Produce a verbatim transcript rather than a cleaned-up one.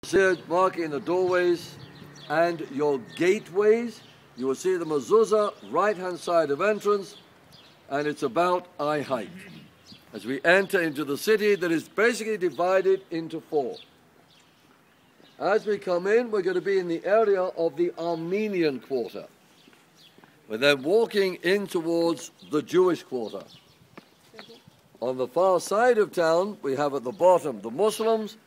See it marking the doorways and your gateways. You will see the mezuzah, right-hand side of entrance, and it's about eye height. As we enter into the city that is basically divided into four. As we come in, we're going to be in the area of the Armenian quarter. We're then walking in towards the Jewish quarter. On the far side of town, we have at the bottom the Muslims,